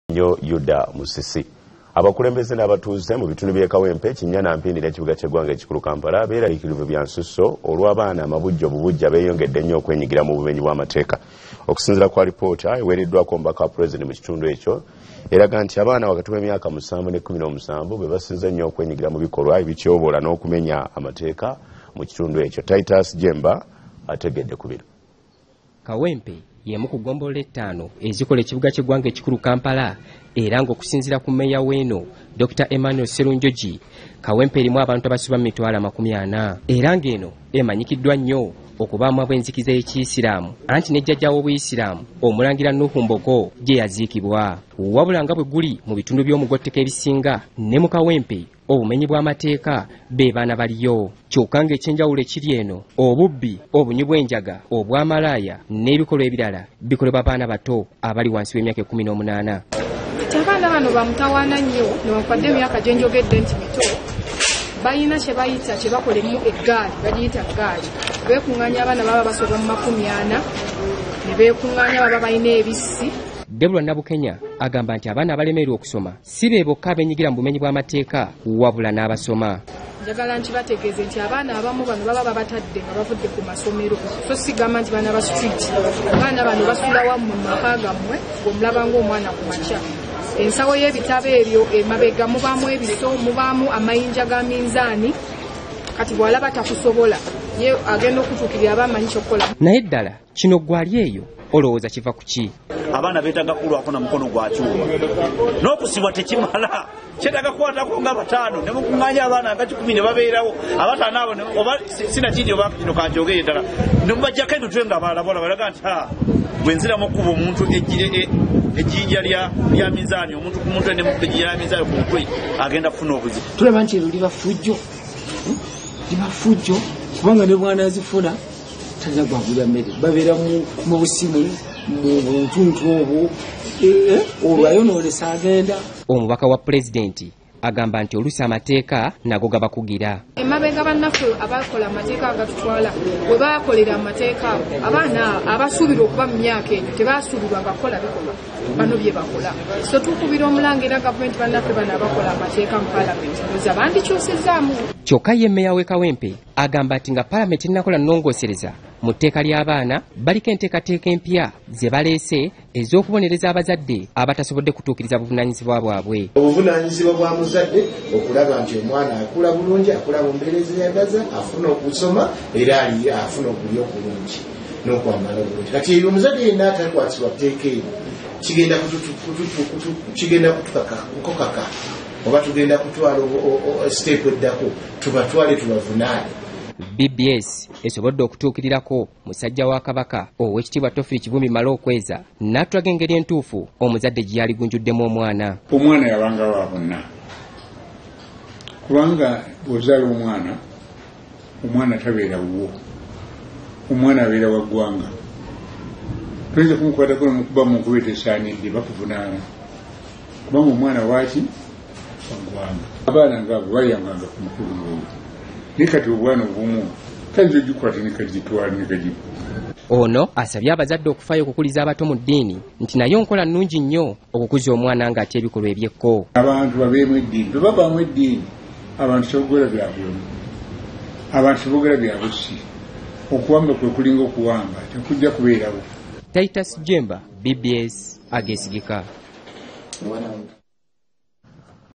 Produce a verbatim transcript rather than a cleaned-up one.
Nyo Yuda Musisi. Abakulembeze n'abatuuze mu bitundu by'e Kawempe, Kinnyana Mpindi n'ekibuga ky'eggwanga ekikulu Kampala beeraliikirivu bya nsusso olw'abaana amabujjo obubujja beeyongedde nnyo okwenyigira mu bumenyi bw'amateeka. Okusinziira kwa lipoota eweereddwako omubaka wa pulezidenti mu kitundu ekyo eraga nti abaana wakati w'emyaka musanvu ne kkumi n'omusanvu be basinze nnyo okwenyigira mu bikolwa ebityoboola n'okumenya amateeka mu kitundu ekyo. Titus Jemba ategedde ku bino. Kawempe yemu ku ggombolola ettaano ezikola ekibuga ky'eggwanga ekikulu Kampala era ng'okusinziira ku mmeeya w'eno Doctor Emmanuel Serunjogi, Kawempe erimu abantu abasuba mu mitwalo amakumi ana era ng'eno emanyikiddwa nnyo okubaamu ab'enzikiriza y'Ekiyisiraamu anti ne jjajja w'Obuyisiraamu Omulangira Nuhu Mbogo gye yaziikibwa. Wabula nga bwe guli mu bitundu by'omugotteko ebisinga ne mu Kawempe obumenyi bw'amateeka be baana baliyo. Kyokka ng'ekyenjawulo ekiri eno obubbi, obunywi bw'enjaga, obwamalaaya n'ebikolwa ebirala bikolebwa baana bato abali wansi w'emyaka ekkumi n'omunaana. Abaana bano bamutawaana nnyo newankubadde emyaka gye njogedde nti mito balina kye bayita kye bakolemu eggaali bagiyita ggaali. Beekuŋŋaanya abaana baba basoba mu makumi ana ne beekuŋŋaanya baba balina ebissi. Debula Nabukenya agamba nti abaana abalemererwa okusoma si be bokka abenyigira mu bumenyi bw'amateeka wabula n'abasoma. Njagala nti bategeeze nti abaana abamu bano baba babatadde nga bavudde ku masomero, so sigamba nti baana ba street. Abaana bano basula wamu mu maka gammwe ng'omulaba ng'omwana ku makya. Ensawo y'ebitabo ebyo emabega mubaamu ebiso, mubaamu amayinja ga minzaani. Kati bw'alaba takusobola ye agenda okutuukirira abamanyi kyokkola. Naye ddala kino gwali eyo olowooza kiva ku ki? Abaana beetaaga kulwako na mukono gwa kyuma n'okusibwa tekimala, kyetaaga kukwatako nga bataano ne mukuŋŋaanya abaana nga kikumi ne babeerawo abataano abo oba sinakindi oba kino kanjogere ddala ne mubajjako emitwe nga balabala balaga nti bwe nziramu okuba omuntu ejjinja lya mizaani omuntu ku mutwe ne ejjinja lya mizaani ku mutwe agenda kufuna obuzibu. Tulaba nti eryo liba ffujjo liba ffujjo kubanga ne bwana azifuna talina gwagulya mmere babeera mu busimu mu ntuntu obwo olwo ayonoolesa agenda. Omubaka wa pulezidenti agamba nti oluusi amateeka nago gabakugira. Emabega bannaffe abakola amateeka agatutwala bwe baakolera amateeka abaana abasuubirwa okuba mu myaka egyo tebaasuubirwanga kukola bikolwa bano bye bakola. So tukubira omulangira gavumenti bannaffe bano abakola amateeka mu paalamenti oza bandikyusizaamu. Kyokka ye mmeeya w'e Kawempe agamba nti nga paalamenti erinakola nnongoosereza mu tteeka ly'abaana baliko enteekateeka empya ze baleese ez'okubonereza abazadde abatasobodde kutuukiriza buvunaanyizibwa bwabwe. Obuvunaanyizibwa bwa muzadde okulaba nti omwana akula bulungi, akula mu mbeera eziyagaza, afuna okusoma era afuna okulya okulungi n'okwambala bulungi. Kati ebyo omuzadde yenna atakwatibwa tteeka eryo kigenda kigenda kutukaka oba tugenda kutwala siteepu eddako tubatwale tubavunaane. B B S esobodde okutuukirirako musajja wa Kabaka Oweekitiibwa Tofiri Kivumi Mala okweza n'atulaga engeri entuufu omuzadde gye yaligunjuddemu omwana. Omwana yabanga wa bonna kubanga bw'ozaala omwana omwana tabeera wuwo, omwana abeera wa ggwanga. Toyinza kumukwatako nomukuba mu nkuba esaanidde bakuvunaana kubanga omwana waaki wa ggwanga. Abaana ngaabo bayambanga ku mukulu ng'oyo nikati obwana obumu kayinza ogikwata nekagitwala nekagibu. Ono asabye abazadde okufaayo okukuliza abato mu ddiini nti nayo nkola nnungi nnyo okukuza omwana ng'atya ebikolwa ebyekko. Abantu babeemu eddiini, bwe babaamu eddiini abantu kyogera byabulamu, abantu kyebogera byabusi. Okuwamba kwe kulinga okuwamba tekujja kubeerawo. Titus Jemba, B B S ageesigika.